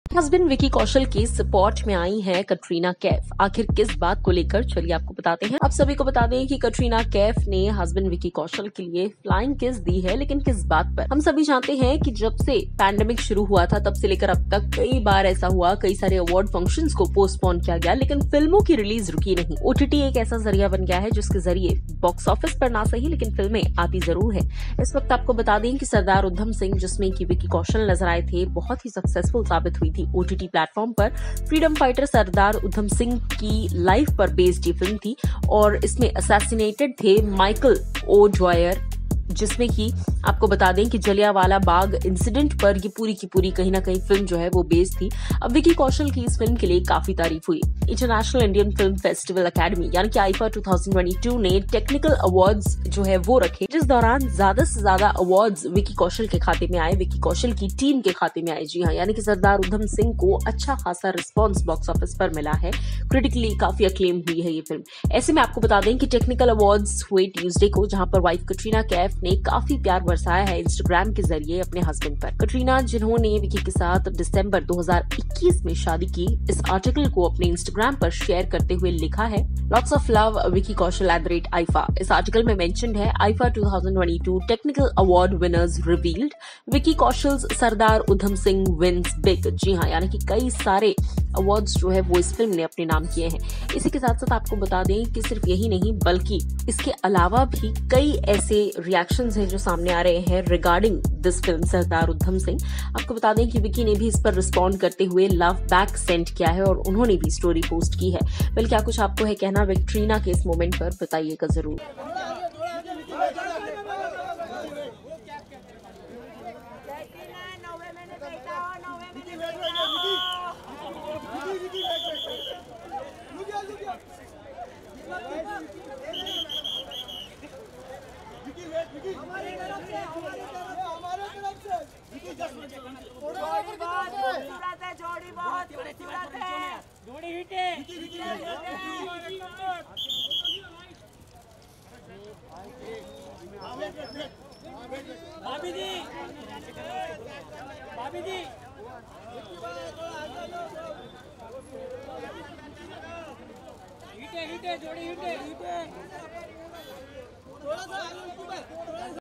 Husband Vicky Kaushal के support में आई हैं कटरीना कैफ। आखिर किस बात को लेकर, चलिए आपको बताते हैं। आप सभी को बता दें कि कटरीना कैफ ने हस्बैंड विकी कौशल के लिए फ्लाइंग किस दी है, लेकिन किस बात पर। हम सभी जानते हैं कि जब से पैंडेमिक शुरू हुआ था तब से लेकर अब तक कई बार ऐसा हुआ, कई सारे अवार्ड फंक्शंस को पोस्टपोन किया गया, लेकिन फिल्मों की रिलीज रुकी नहीं। ओटीटी एक ऐसा जरिया बन गया है जिसके जरिए बॉक्स ऑफिस पर ना सही लेकिन फिल्में आती जरूर है। इस वक्त आपको बता दें कि सरदार उधम सिंह, जिसमें कि विकी कौशल नजर आए थे, बहुत ही सक्सेसफुल साबित हुई थी। ओटीटी प्लेटफॉर्म पर फ्रीडम फाइटर सरदार उधम सिंह की लाइफ पर बेस्ड ये फिल्म थी और इसमें असैसिनेटेड थे माइकल ओ ड्वायर, जिसमें कि आपको बता दें कि जलियांवाला बाग इंसिडेंट पर ये पूरी की पूरी कहीं ना कहीं फिल्म जो है वो बेस्ड थी। अब विकी कौशल की इस फिल्म के लिए काफी तारीफ हुई। International Indian film festival academy यानी कि आईफा 2022 ने टेक्निकल अवार्ड्स जो है वो रखे, जिस दौरान ज्यादा से ज्यादा अवार्ड्स विकी कौशल के खाते में आए, विकी कौशल की टीम के खाते में आए। जी हाँ, यानी कि सरदार उधम सिंह को अच्छा खासा रिस्पॉन्स बॉक्स ऑफिस पर मिला है। क्रिटिकली काफी अक्लेम हुई है ये फिल्म। ऐसे में आपको बता दें कि टेक्निकल अवार्ड्स हुए ट्यूसडे को, जहां पर वाइफ कटरीना कैफ ने काफी प्यार बरसाया है इंस्टाग्राम के जरिए अपने हस्बैंड पर। कटरीना, जिन्होंने विकी के साथ दिसंबर 2021 में शादी की, इस आर्टिकल को अपने इंस्टाग्राम पर शेयर करते हुए लिखा है, lots of love Vicky Kaushal @IFA। इस आर्टिकल में मेंशन्ड है, IIFA 2022 technical award winners revealed, Vicky Kaushal Sardar Udham Singh wins big. जी हाँ, यानी कि कई सारे अवार्ड्स जो है वो इस फिल्म ने अपने नाम किए हैं। इसी के साथ साथ आपको बता दें कि सिर्फ यही नहीं बल्कि इसके अलावा भी कई ऐसे रिएक्शंस हैं जो सामने आ रहे हैं regarding this film Sardar Udham Singh. आपको बता दें कि विकी ने भी इस पर रिस्पॉन्ड करते हुए लव बैक सेंड किया है और उन्होंने भी स्टोरी पोस्ट की है। वेल, क्या कुछ आपको है कहना विक्ट्रीना के इस मोमेंट पर, बताइएगा जरूर। हमारे तरफ से जोड़ी बहुत खूबसूरत है। जोड़ी हिट है। भाभी जी, भाभी जी, हिट है, जोड़ी हिट है।